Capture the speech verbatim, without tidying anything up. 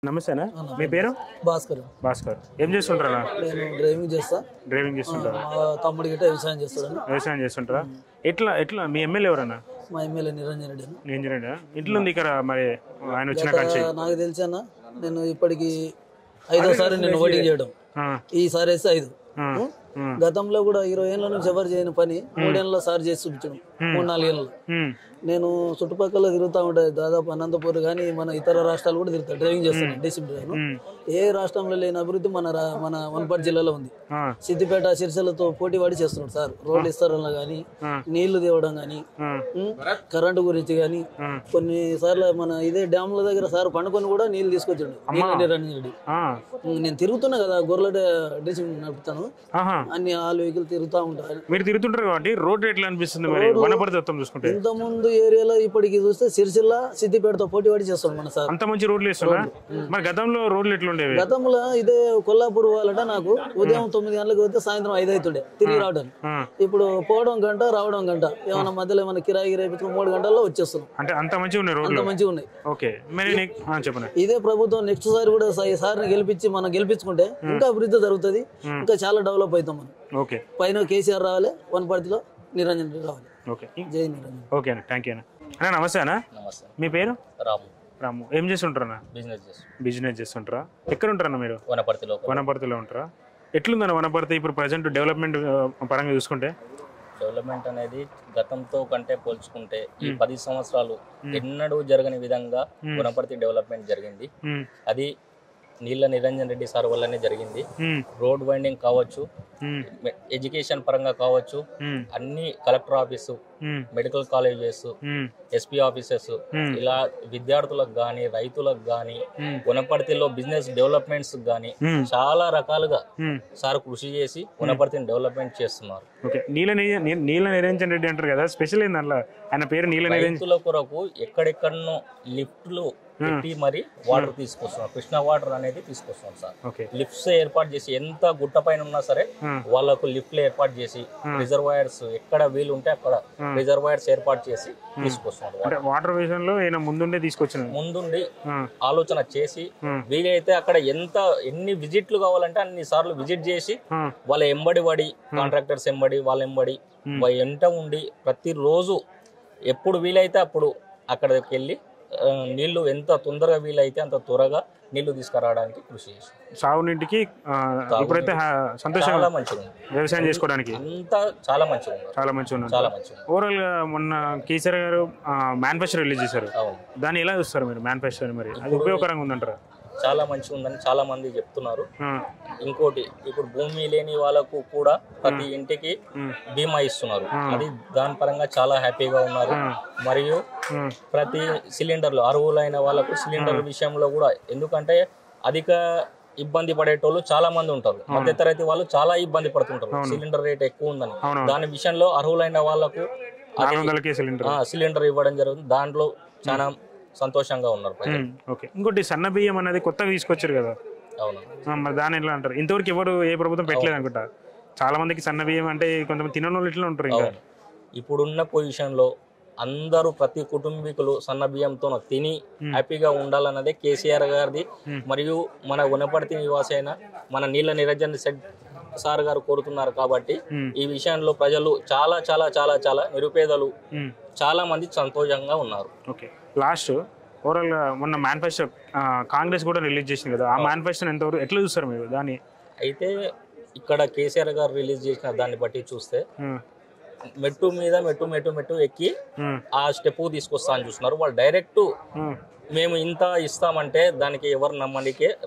నమస్తేనా మీ పేరు? భాస్కర్. భాస్కర్ ఏం చేస్తుంటారా? నేను డ్రైవింగ్ చేస్తా. డ్రైవింగ్ చేస్తుంటారా? తమ్ముడి గిట్ట వ్యవసాయం చేస్తాడు. వ్యవసాయం చేస్తుంటారా? ఎట్లా ఎట్లా మీ ఎమ్మెల్యే ఎవరన్నా? మా ఎమ్మెల్యే నిరంజన్ రెడ్డి. నిరంజన్ రెడ్డి ఇట్లా ఉంది ఇక్కడ మరి ఆయన వచ్చిన కాంచి నాకు తెలిసి అన్న నేను ఇప్పటికి ఐదోసారి నేను ఓటింగ్ చేయడం, ఈసారి వేస్తే ఐదు. గతంలో కూడా ఇరవై ఏళ్ళ నుంచి ఎవరు చేయని పని మూడేళ్ళలో సార్ చేసి చూపించడం. మూడు నాలుగేళ్ళు నేను చుట్టుపక్కల తిరుగుతూ ఉంటాయి. దాదాపు అనంతపూర్ కానీ మన ఇతర రాష్ట్రాలు కూడా తిరుగుతాను. డ్రైవింగ్ చేస్తాను, డిసిప్లిన్ డ్రైవ్. ఏ రాష్ట్రంలో లేని అభివృద్ధి మన మన వనపర్తి జిల్లాలో ఉంది. సిద్దిపేట సిరిసిల్లతో పోటీ పడి చేస్తున్నాడు సార్. రోడ్లు ఇస్తారన్న కానీ, నీళ్లు తేవడం కానీ, కరెంటు గురించి కానీ. కొన్ని సార్లు మన ఇదే డ్యామ్ల దగ్గర సార్ పండుకొని కూడా నీళ్లు తీసుకొచ్చాడు నిరంజన్ రెడ్డి. నేను తిరుగుతున్నా కదా, గొర్రెల డిసిప్లిన్ నడుపుతాను, అన్ని ఆల్ వెహికల్ తిరుగుతూ ఉంటాను. మీరు తిరుగుతుంటారు కాబట్టి రోడ్ ఎట్లా అనిపిస్తుంది? చూసుకుంటే ఇంత ముందు ఏరియాలో ఇప్పటికి చూస్తే సిరిసిల్ల సిద్దిపేటతో పోటీ పడి చేస్తాడు మన సార్. అంత మంచి రోడ్లు వేస్తున్నా. మరి గతంలో రోడ్లు ఎట్లుండేవి? గతంలో ఇదే కొల్లాపూర్ వాళ్ళట నాకు ఉదయం తొమ్మిది గంటలకు పోతే సాయంత్రం ఐదు అవుతుండే తిరిగి రావడానికి. ఇప్పుడు పోవడం గంట, రావడం గంట. ఏమైనా మధ్యలో ఏమైనా కిరాయి రేపించుకుని మూడు గంటల్లో వచ్చేస్తున్నాం. అంటే అంత మంచిగా ఉన్నాయి రోడ్లు, అంత మంచిగా ఉన్నాయి. ఓకే, చెప్పండి. ఇదే ప్రభుత్వం నెక్స్ట్ సారి కూడా సార్ని గెలిపించి మనం గెలిపించుకుంటే ఇంకా అభివృద్ధి జరుగుతుంది, ఇంకా చాలా డెవలప్ అవుతాం మనం. ఓకే, పైన కేసీఆర్ రావాలి, వనపర్తిలో నిరంజన్ రెడ్డి రావాలి. ఓకే, జై నిరంజన్. ఓకే అన్న, థ్యాంక్ యూ అన్న. అన్న నమస్తే అన్న. నమస్తే. మీ పేరు? రాము. రాము ఏం చేస్తుంటారా? బిజినెస్ చేస్తాం. బిజినెస్ చేస్తుంటారా? ఎక్కడ ఉంటారన్న మీరు? వనపర్తిలో. వనపర్తిలో ఉంటారా? ఎట్లుందన్న వనపర్తి ఇప్పుడు ప్రజెంట్ డెవలప్మెంట్ పరంగా చూసుకుంటే? డెవలప్మెంట్ అనేది గతంతో కంటే పోల్చుకుంటే ఈ పది సంవత్సరాలు ఎన్నడూ జరగని విధంగా వనపర్తి డెవలప్మెంట్ జరిగింది. అది నీళ్ళ నిరంజన్ రెడ్డి సార్ వల్లనే జరిగింది. రోడ్ వైండింగ్ కావచ్చు, ఎడ్యుకేషన్ పరంగా కావచ్చు, అన్ని collector office, medical colleges, SP offices, ఇలా విద్యార్థులకు గాని, రైతులకు గాని, వనపర్తిలో బిజినెస్ డెవలప్మెంట్స్ గాని చాలా రకాలుగా సార్ కృషి చేసి వనపర్తిని డెవలప్మెంట్ చేస్తున్నారు. నీళ్ళ నిరంజన్ రెడ్డి అంటారు కదా, స్పెషల్ ఏందల్లా ఆయన పేరు? నీళ్ళ రైతుల కొరకు ఎక్కడెక్కడనో లిఫ్ట్లు పెట్టి మరి వాటర్ తీసుకొస్తున్నాం. కృష్ణా వాటర్ అనేది తీసుకొస్తున్నాం సార్. లిఫ్ట్స్ ఏర్పాటు చేసి, ఎంత గుట్ట పైన ఉన్నా సరే వాళ్ళకు లిఫ్ట్లు ఏర్పాటు చేసి, రిజర్వాయర్స్ ఎక్కడ వీలు ఉంటే అక్కడ రిజర్వాయర్స్ ఏర్పాటు చేసి తీసుకొస్తున్నాం. వాటర్ విషయంలో ముందుండి తీసుకొచ్చిన ముందుండి ఆలోచన చేసి, వీలైతే అక్కడ ఎంత ఎన్ని విజిట్లు కావాలంటే అన్ని సార్లు విజిట్ చేసి, వాళ్ళ ఎంబడి పడి, కాంట్రాక్టర్స్ ఎంబడి, వాళ్ళ ఎంబడి ఎంట ఉండి, ప్రతిరోజు ఎప్పుడు వీలైతే అప్పుడు అక్కడికి వెళ్ళి నీళ్లు ఎంత తొందరగా వీలైతే అంత త్వరగా నీళ్లు తీసుకురావడానికి కృషి చేసి, సాగునీటికి ఇప్పుడైతే సంతోషంగా మంచిగా వ్యవసాయం చేసుకోవడానికి అంతా చాలా మంచిగా చాలా మంచిగా చాలా మంచిగా. ఓవరాల్ గా మొన్న కేసీఆర్ గారు మేనిఫెస్టో రిలీజ్ చేశారు, దాన్ని ఎలా చూస్తారు మీరు? మేనిఫెస్టో మరి అది ఉపయోగకరంగా ఉందంటారా? చాలా మంచిగా ఉందని చాలా మంది చెప్తున్నారు. ఇంకోటి, ఇప్పుడు భూమి లేని వాళ్ళకు కూడా ప్రతి ఇంటికి బీమా ఇస్తున్నారు. అది దాని పరంగా చాలా హ్యాపీగా ఉన్నారు. మరియు ప్రతి సిలిండర్లు అర్హులైన వాళ్ళకు సిలిండర్ విషయంలో కూడా, ఎందుకంటే అధిక ఇబ్బంది పడేటోళ్ళు చాలా మంది ఉంటారు, మధ్యతరగతి వాళ్ళు చాలా ఇబ్బంది పడుతుంటారు సిలిండర్ రేట్ ఎక్కువ ఉందని. దాని విషయంలో అర్హులైన వాళ్ళకు సిలిండర్ ఇవ్వడం జరుగుతుంది. దాంట్లో చాలా సంతోషంగా ఉన్నారు. ఇంకోటి సన్న బియ్యం అనేది కొత్తగా తీసుకొచ్చారు కదా, అవును, మరి దాని ఎట్లా అంటారు? ఇంతవరకు ఎవరు ఏ ప్రభుత్వం పెట్టలేదు అనుకుంటా. చాలా మందికి సన్న బియ్యం అంటే కొంతమంది తినని వాళ్ళు ఇట్లా ఉంటారు. ఇంకా ఇప్పుడున్న పొజిషన్ లో అందరూ ప్రతి కుటుంబీకులు సన్న బియ్యంతో తిని హ్యాపీగా ఉండాలన్నదే కేసీఆర్ గారిది. మరియు మన వనపర్తి నివాసి అయిన మన నీళ్ళ నిరంజన్ సార్ గారు కోరుతున్నారు. కాబట్టి ఈ విషయంలో ప్రజలు చాలా చాలా చాలా చాలా నిరుపేదలు చాలా మంది సంతోషంగా ఉన్నారు. ఓకే, లాస్ట్ ఓవరాల్ గా మొన్న మేనిఫెస్టో కాంగ్రెస్ కూడా రిలీజ్ చేసింది కదా, ఆ మేనిఫెస్టో ఎంతవరకు ఎట్లా చూస్తారు మీరు దాన్ని? అయితే ఇక్కడ కేసీఆర్ గారు రిలీజ్ చేసిన దాన్ని బట్టి చూస్తే మెట్టు మీద మెట్టు మెట్టు మెట్టు ఎక్కి ఆ స్టెప్ తీసుకొస్తా అని చూస్తున్నారు వాళ్ళు. డైరెక్ట్ మేము ఇంత ఇస్తామంటే దానికి ఎవరు నమ్మనికే